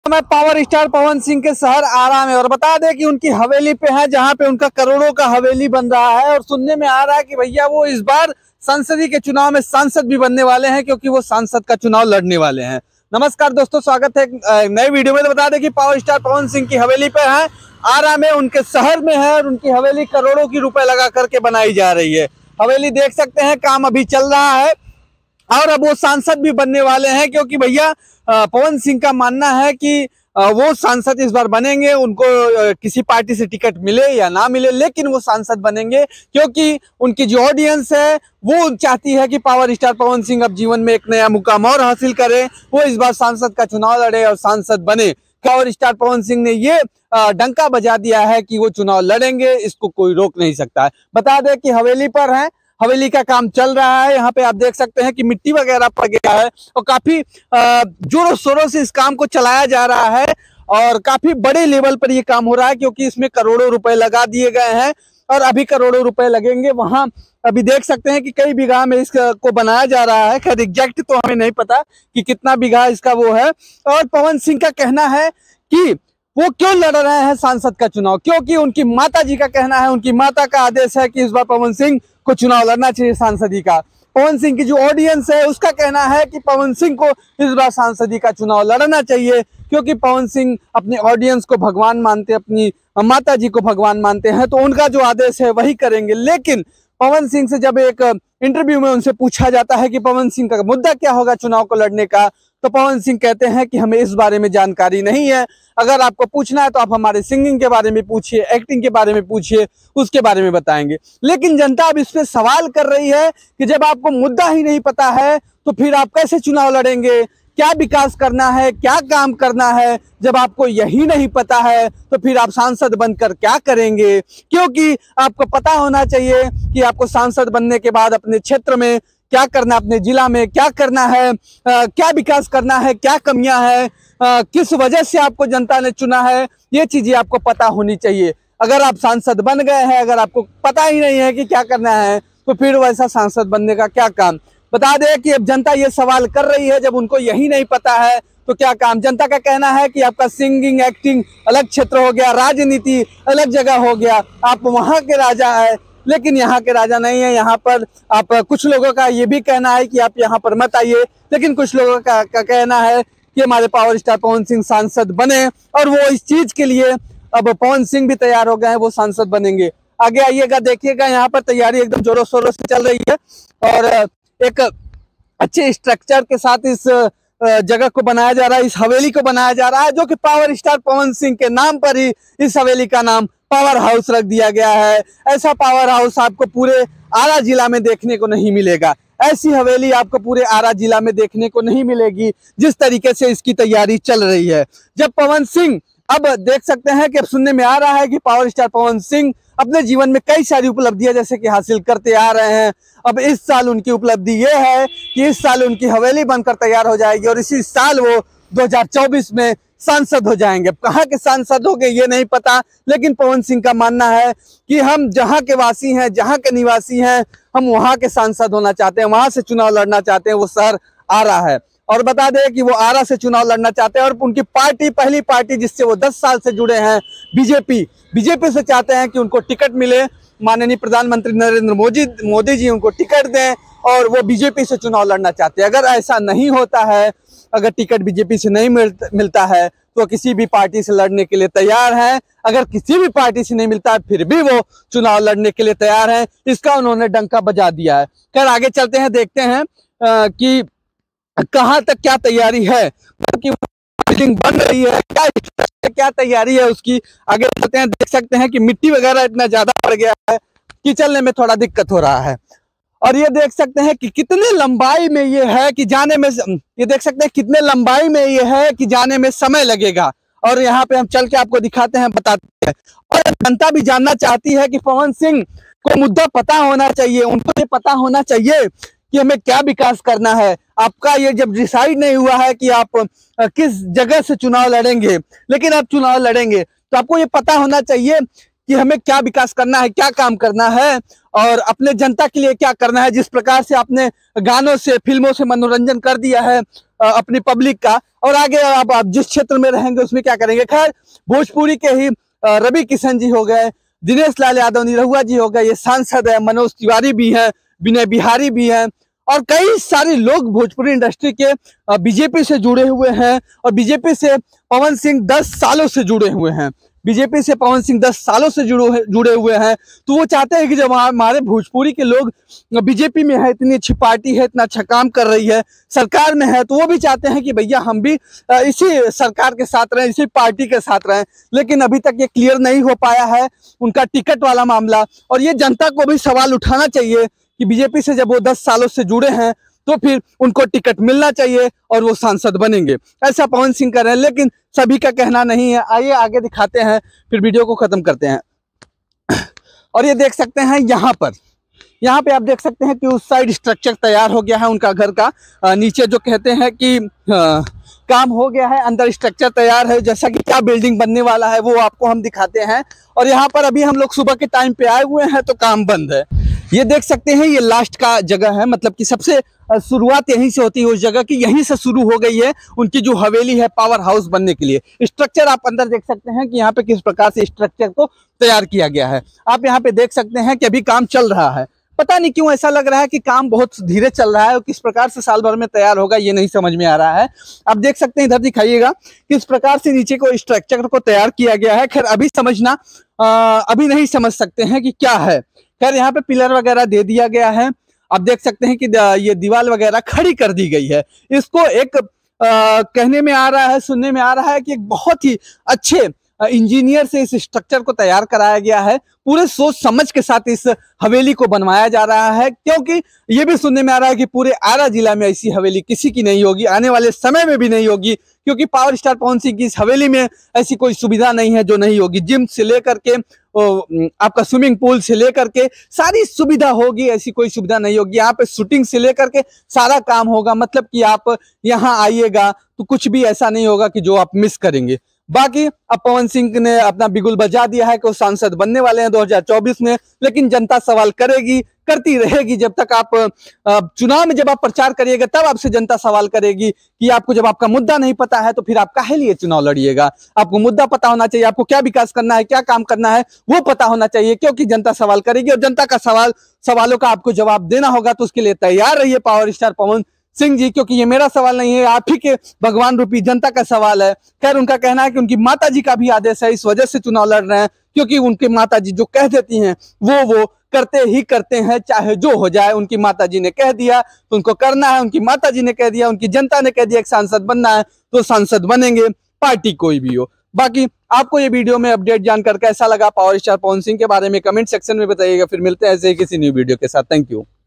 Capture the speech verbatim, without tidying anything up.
मैं power star Pawan Singh के शहर आरा में, और बता दें कि उनकी हवेली पे है जहां पे उनका करोड़ों का हवेली बन रहा है। और सुनने में आ रहा है कि भैया वो इस बार संसदीय के चुनाव में सांसद भी बनने वाले हैं, क्योंकि वो सांसद का चुनाव लड़ने वाले हैं। नमस्कार दोस्तों, स्वागत है एक नए वीडियो में। तो बता दें कि पावर स्टार पवन सिंह की हवेली पे है, आरा में उनके शहर में है, और उनकी हवेली करोड़ों की रुपए लगा करके बनाई जा रही है। हवेली देख सकते हैं, काम अभी चल रहा है और अब वो सांसद भी बनने वाले हैं, क्योंकि भैया पवन सिंह का मानना है कि वो सांसद इस बार बनेंगे। उनको किसी पार्टी से टिकट मिले या ना मिले, लेकिन वो सांसद बनेंगे, क्योंकि उनकी जो ऑडियंस है वो चाहती है कि पावर स्टार पवन सिंह अब जीवन में एक नया मुकाम और हासिल करे, वो इस बार सांसद का चुनाव लड़े और सांसद बने। पावर स्टार पवन सिंह ने ये डंका बजा दिया है कि वो चुनाव लड़ेंगे, इसको कोई रोक नहीं सकता है। बता दें कि हवेली पर है, हवेली का काम चल रहा है। यहाँ पे आप देख सकते हैं कि मिट्टी वगैरह पड़ गया है और काफी जोरों शोरों से इस काम को चलाया जा रहा है, और काफी बड़े लेवल पर ये काम हो रहा है, क्योंकि इसमें करोड़ों रुपए लगा दिए गए हैं और अभी करोड़ों रुपए लगेंगे। वहां अभी देख सकते हैं कि कई बीघा में इसको बनाया जा रहा है। खैर एग्जैक्ट तो हमें नहीं पता कि कितना बीघा इसका वो है। और पवन सिंह का कहना है कि वो क्यों लड़ रहे हैं सांसद का चुनाव, क्योंकि उनकी माता जी का कहना है, उनकी माता का आदेश है कि इस बार पवन सिंह को चुनाव लड़ना चाहिए सांसदी का। पवन सिंह की जो ऑडियंस है उसका कहना है कि पवन सिंह को इस बार सांसदी का चुनाव लड़ना चाहिए, क्योंकि पवन सिंह अपने ऑडियंस को भगवान मानते, अपनी माता जी को भगवान मानते हैं, तो उनका जो आदेश है वही करेंगे। लेकिन पवन सिंह से जब एक इंटरव्यू में उनसे पूछा जाता है कि पवन सिंह का मुद्दा क्या होगा चुनाव को लड़ने का, तो पवन सिंह कहते हैं कि हमें इस बारे में जानकारी नहीं है। अगर आपको पूछना है तो आप हमारे सिंगिंग के बारे में पूछिए, एक्टिंग के बारे में पूछिए, उसके बारे में बताएंगे। लेकिन जनता अब इस पे सवाल कर रही है कि जब आपको मुद्दा ही नहीं पता है तो फिर आप कैसे चुनाव लड़ेंगे, क्या विकास करना है, क्या काम करना है। जब आपको यही नहीं पता है तो फिर आप सांसद बनकर क्या करेंगे, क्योंकि आपको पता होना चाहिए कि आपको सांसद बनने के बाद अपने क्षेत्र में क्या करना, अपने जिला में क्या करना है, आ, क्या विकास करना है, क्या कमियां हैं, आ, किस वजह से आपको जनता ने चुना है, ये चीजें आपको पता होनी चाहिए। अगर आप सांसद बन गए हैं, अगर आपको पता ही नहीं है कि क्या करना है, तो फिर वैसा सांसद बनने का क्या काम। बता दें कि अब जनता ये सवाल कर रही है, जब उनको यही नहीं पता है तो क्या काम। जनता का कहना है कि आपका सिंगिंग एक्टिंग अलग क्षेत्र हो गया, राजनीति अलग जगह हो गया, आप वहाँ के राजा है, लेकिन यहाँ के राजा नहीं है। यहाँ पर आप, कुछ लोगों का ये भी कहना है कि आप यहाँ पर मत आइए, लेकिन कुछ लोगों का, का कहना है कि हमारे पावर स्टार पवन सिंह सांसद बने, और वो इस चीज के लिए अब पवन सिंह भी तैयार हो गए हैं, वो सांसद बनेंगे। आगे आइएगा, देखिएगा, यहाँ पर तैयारी एकदम जोरों शोरों से चल रही है, और एक अच्छे स्ट्रक्चर के साथ इस जगह को बनाया जा रहा है, इस हवेली को बनाया जा रहा है, जो कि पावर स्टार पवन सिंह के नाम पर ही इस हवेली का नाम पावर हाउस रख दिया गया है। ऐसा पावर हाउस आपको पूरे आरा जिला में देखने को नहीं मिलेगा, ऐसी हवेली आपको पूरे आरा जिला में देखने को नहीं मिलेगी, जिस तरीके से इसकी तैयारी चल रही है। जब पवन सिंह, अब देख सकते हैं कि अब सुनने में आ रहा है कि पावर स्टार पवन सिंह अपने जीवन में कई सारी उपलब्धियां जैसे कि हासिल करते आ रहे हैं। अब इस साल उनकी उपलब्धि ये है कि इस साल उनकी हवेली बनकर तैयार हो जाएगी, और इसी साल वो दो हज़ार चौबीस में सांसद हो जाएंगे। अब कहाँ के सांसद होंगे ये नहीं पता, लेकिन पवन सिंह का मानना है कि हम जहाँ के वासी हैं, जहाँ के निवासी हैं, हम वहाँ के सांसद होना चाहते हैं, वहां से चुनाव लड़ना चाहते हैं। वो शहर आरा है, और बता दें कि वो आरा से चुनाव लड़ना चाहते हैं, और उनकी पार्टी, पहली पार्टी जिससे वो दस साल से जुड़े हैं, बीजेपी बीजेपी से चाहते हैं कि उनको टिकट मिले, माननीय प्रधानमंत्री नरेंद्र मोदी मोदी जी उनको टिकट दें, और वो बीजेपी से चुनाव लड़ना चाहते हैं। अगर ऐसा नहीं होता है, अगर टिकट बीजेपी से नहीं मिलता है, तो किसी भी पार्टी से लड़ने के लिए तैयार हैं। अगर किसी भी पार्टी से नहीं मिलता है फिर भी वो चुनाव लड़ने के लिए तैयार हैं, इसका उन्होंने डंका बजा दिया है। खैर आगे चलते हैं, देखते हैं आ, कि कहाँ तक क्या तैयारी है, कि बिल्डिंग बन रही है, क्या क्या तैयारी है उसकी। आगे चलते हैं, देख सकते हैं कि मिट्टी वगैरह इतना ज्यादा पड़ गया है कि चलने में थोड़ा दिक्कत हो रहा है। और ये देख सकते हैं कि कितने लंबाई में ये है कि जाने में, ये देख सकते हैं कितने लंबाई में ये है कि जाने में समय लगेगा। और यहाँ पे हम चल के आपको दिखाते हैं, बताते हैं। और जनता भी जानना चाहती है कि पवन सिंह को मुद्दा पता होना चाहिए, उनको ये पता होना चाहिए कि हमें क्या विकास करना है। आपका ये जब डिसाइड नहीं हुआ है कि आप किस जगह से चुनाव लड़ेंगे, लेकिन आप चुनाव लड़ेंगे, तो आपको ये पता होना चाहिए कि हमें क्या विकास करना है, क्या काम करना है और अपने जनता के लिए क्या करना है। जिस प्रकार से आपने गानों से, फिल्मों से मनोरंजन कर दिया है अपनी पब्लिक का, और आगे आप, आप जिस क्षेत्र में रहेंगे उसमें क्या करेंगे। खैर, भोजपुरी के ही रवि किशन जी हो गए, दिनेश लाल यादव, निरहुआ जी हो गए, ये सांसद है, मनोज तिवारी भी हैं, विनय बिहारी भी हैं, और कई सारे लोग भोजपुरी इंडस्ट्री के बीजेपी से जुड़े हुए हैं। और बीजेपी से पवन सिंह दस सालों से जुड़े हुए हैं, बीजेपी से पवन सिंह दस सालों से जुड़े जुड़े हुए हैं। तो वो चाहते हैं कि जब हमारे भोजपुरी के लोग बीजेपी में है, इतनी अच्छी पार्टी है, इतना अच्छा काम कर रही है, सरकार में है, तो वो भी चाहते हैं कि भैया हम भी इसी सरकार के साथ रहें, इसी पार्टी के साथ रहें। लेकिन अभी तक ये क्लियर नहीं हो पाया है उनका टिकट वाला मामला। और ये जनता को भी सवाल उठाना चाहिए कि बीजेपी से जब वो दस सालों से जुड़े हैं तो फिर उनको टिकट मिलना चाहिए और वो सांसद बनेंगे, ऐसा पवन सिंह कर रहे हैं। लेकिन सभी का कहना नहीं है। आइए आगे दिखाते हैं, फिर वीडियो को खत्म करते हैं। और ये देख सकते हैं यहाँ पर, यहाँ पे आप देख सकते हैं कि उस साइड स्ट्रक्चर तैयार हो गया है उनका घर का। नीचे जो कहते हैं कि आ, काम हो गया है, अंदर स्ट्रक्चर तैयार है। जैसा कि क्या बिल्डिंग बनने वाला है वो आपको हम दिखाते हैं। और यहाँ पर अभी हम लोग सुबह के टाइम पे आए हुए हैं तो काम बंद है। ये देख सकते हैं, ये लास्ट का जगह है, मतलब कि सबसे शुरुआत यहीं से होती है उस जगह की, यहीं से शुरू हो गई है उनकी जो हवेली है पावर हाउस बनने के लिए। स्ट्रक्चर आप अंदर देख सकते हैं कि यहाँ पे किस प्रकार से स्ट्रक्चर को तैयार किया गया है। आप यहाँ पे देख सकते हैं कि अभी काम चल रहा है। पता नहीं क्यों ऐसा लग रहा है कि काम बहुत धीरे चल रहा है, और किस प्रकार से साल भर में तैयार होगा ये नहीं समझ में आ रहा है। आप देख सकते हैं, इधर दिखाइएगा किस प्रकार से नीचे को स्ट्रक्चर को तैयार किया गया है। खैर अभी समझना आ, अभी नहीं समझ सकते हैं कि क्या है। खैर यहाँ पे पिलर वगैरह दे दिया गया है। आप देख सकते हैं कि ये दीवार वगैरह खड़ी कर दी गई है। इसको एक आ, कहने में आ रहा है, सुनने में आ रहा है कि एक बहुत ही अच्छे इंजीनियर से इस स्ट्रक्चर को तैयार कराया गया है। पूरे सोच समझ के साथ इस हवेली को बनवाया जा रहा है, क्योंकि ये भी सुनने में आ रहा है कि पूरे आरा जिला में ऐसी हवेली किसी की नहीं होगी, आने वाले समय में भी नहीं होगी, क्योंकि पावर स्टार पवन सिंह की इस हवेली में ऐसी कोई सुविधा नहीं है जो नहीं होगी। जिम से लेकर के आपका स्विमिंग पूल से लेकर के सारी सुविधा होगी, ऐसी कोई सुविधा नहीं होगी। यहाँ पे शूटिंग से लेकर के सारा काम होगा, मतलब कि आप यहाँ आइएगा तो कुछ भी ऐसा नहीं होगा कि जो आप मिस करेंगे। बाकी अब पवन सिंह ने अपना बिगुल बजा दिया है कि वो सांसद बनने वाले हैं दो हज़ार चौबीस में, लेकिन जनता सवाल करेगी, करती रहेगी। जब तक आप चुनाव में जब आप प्रचार करिएगा तब आपसे जनता सवाल करेगी कि आपको जब आपका मुद्दा नहीं पता है तो फिर आप काहे लिए चुनाव लड़िएगा। आपको मुद्दा पता होना चाहिए, आपको क्या विकास करना है, क्या काम करना है वो पता होना चाहिए, क्योंकि जनता सवाल करेगी और जनता का सवाल सवालों का आपको जवाब देना होगा। तो उसके लिए तैयार रहिए पावर स्टार पवन सिंह जी, क्योंकि ये मेरा सवाल नहीं है, आप ही के भगवान रूपी जनता का सवाल है। खैर उनका कहना है कि उनकी माता जी का भी आदेश है, इस वजह से चुनाव लड़ रहे हैं, क्योंकि उनकी माता जी जो कह देती हैं वो वो करते ही करते हैं, चाहे जो हो जाए। उनकी माता जी ने कह दिया तो उनको करना है, उनकी माता जी ने कह दिया, उनकी जनता ने कह दिया कि सांसद बनना है तो सांसद बनेंगे, पार्टी कोई भी हो। बाकी आपको ये वीडियो में अपडेट जानकर कैसा लगा पावर स्टार पवन सिंह के बारे में कमेंट सेक्शन में बताइएगा। फिर मिलते हैं ऐसे ही किसी न्यू वीडियो के साथ। Thank you.